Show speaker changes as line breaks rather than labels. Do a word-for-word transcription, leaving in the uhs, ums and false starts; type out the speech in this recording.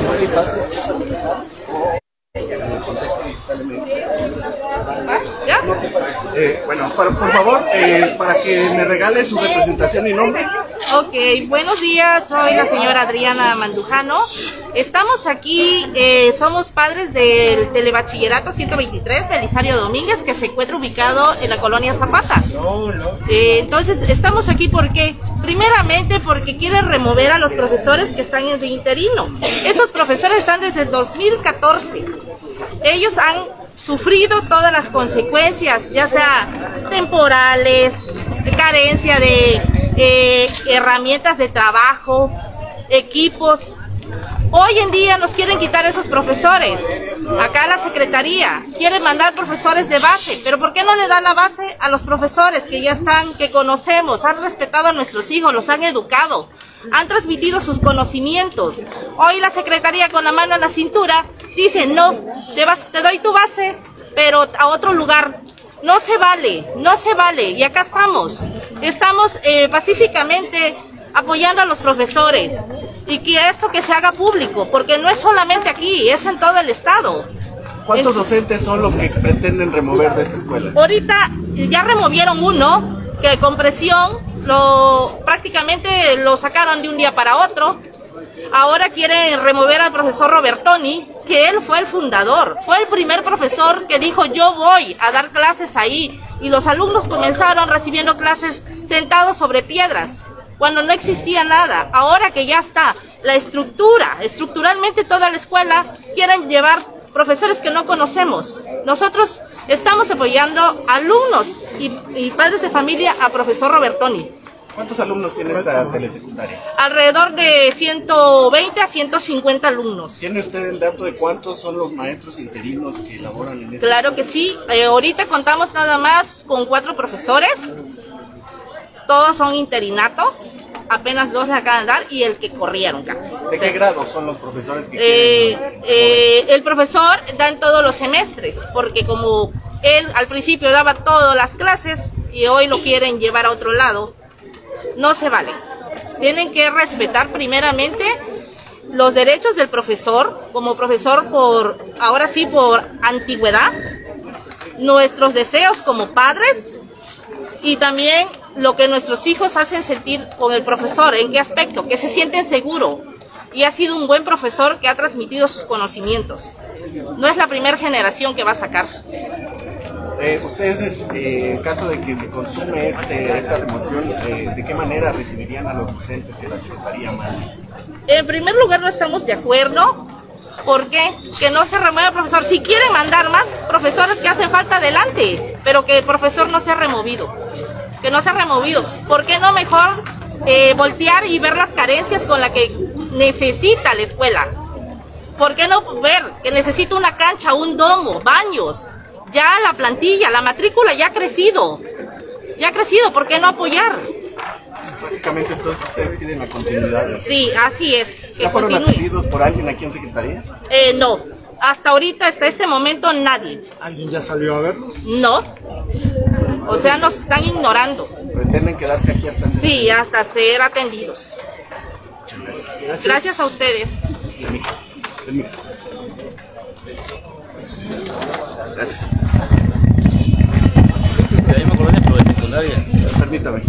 ¿Ya?
Eh, bueno, para, por favor, eh, para que me regale su representación y nombre.
Ok, buenos días, soy la señora Adriana Mandujano. Estamos aquí, eh, somos padres del Telebachillerato ciento veintitrés, Belisario Domínguez, que se encuentra ubicado en la colonia Zapata. Eh, entonces, estamos aquí porque, primeramente, porque quieren remover a los profesores que están de interino. Estos profesores están desde el dos mil catorce. Ellos han sufrido todas las consecuencias, ya sea temporales, de carencia de eh, herramientas de trabajo, equipos. Hoy en día nos quieren quitar esos profesores. Acá la secretaría quiere mandar profesores de base, pero ¿por qué no le dan la base a los profesores que ya están, que conocemos, han respetado a nuestros hijos, los han educado, han transmitido sus conocimientos? Hoy la secretaría con la mano en la cintura dice, no, te, vas, te doy tu base, pero a otro lugar. No se vale, no se vale. Y acá estamos, estamos eh, pacíficamente apoyando a los profesores y que esto que se haga público, porque no es solamente aquí, es en todo el estado.
¿Cuántos docentes son los que pretenden remover de esta escuela?
Ahorita ya removieron uno, que con presión lo, prácticamente lo sacaron de un día para otro. Ahora quieren remover al profesor Robertoni, que él fue el fundador, fue el primer profesor que dijo yo voy a dar clases ahí, y los alumnos comenzaron recibiendo clases sentados sobre piedras, cuando no existía nada. Ahora que ya está la estructura, estructuralmente toda la escuela, quieren llevar profesores que no conocemos. Nosotros estamos apoyando alumnos y, y padres de familia a profesor Robertoni.
¿Cuántos alumnos tiene esta telesecundaria?
Alrededor de ciento veinte a ciento cincuenta alumnos.
¿Tiene usted el dato de cuántos son los maestros interinos que laboran en esta?
Claro que sí. Eh, ahorita contamos nada más con cuatro profesores. Todos son interinato. Apenas dos le acaban de dar y el que corrieron casi.
¿De qué grado son los profesores que
eh,
quieren?
Eh, el profesor da en todos los semestres, porque como él al principio daba todas las clases y hoy lo quieren llevar a otro lado, no se vale. Tienen que respetar primeramente los derechos del profesor, como profesor por, ahora sí, por antigüedad, nuestros deseos como padres y también lo que nuestros hijos hacen sentir con el profesor. ¿En qué aspecto? Que se sienten seguros y ha sido un buen profesor que ha transmitido sus conocimientos. No es la primera generación que va a sacar.
Eh, ustedes, eh, en caso de que se consume este, esta remoción, eh, ¿de qué manera recibirían a los docentes que la Secretaría manda?
En primer lugar, no estamos de acuerdo. ¿Por qué? Que no se remueva el profesor. Si quieren mandar más profesores que hacen falta, adelante, pero que el profesor no sea removido. Que no sea removido. ¿Por qué no mejor eh, voltear y ver las carencias con las que necesita la escuela? ¿Por qué no ver que necesita una cancha, un domo, baños? Ya la plantilla, la matrícula ya ha crecido. Ya ha crecido, ¿por qué no apoyar?
Básicamente entonces ustedes piden la continuidad. ¿No?
Sí, así es. Que
¿Ya fueron
continúe.
atendidos por alguien aquí en Secretaría?
Eh, no. Hasta ahorita, hasta este momento, nadie.
¿Alguien ya salió a verlos?
No. O sea, nos están ignorando.
¿Pretenden quedarse aquí hasta...?
Sí, hasta ser atendidos.
Gracias.
Gracias a ustedes.
Gracias.
La misma colonia, pero de secundaria.
Permítame.